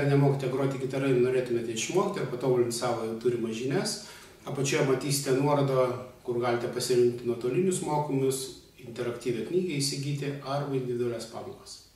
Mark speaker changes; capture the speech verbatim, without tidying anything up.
Speaker 1: nemokate groti gitara ir norėtumėte išmokti ir patobulinti savo turimas žinias, apačioje matysite nuorodą, kur galite pasirinkti nuotolinius mokymus, interaktyvią knygą įsigyti arba individualias pamokas.